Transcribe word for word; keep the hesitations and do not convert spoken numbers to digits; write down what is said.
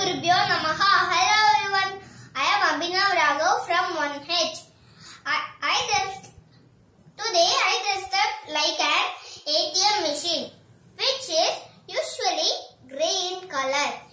Gurubhyo Namaha. Hello everyone. I am Abhinav Raghav from one H. I, I just today I tested like an A T M machine, which is usually grey in color.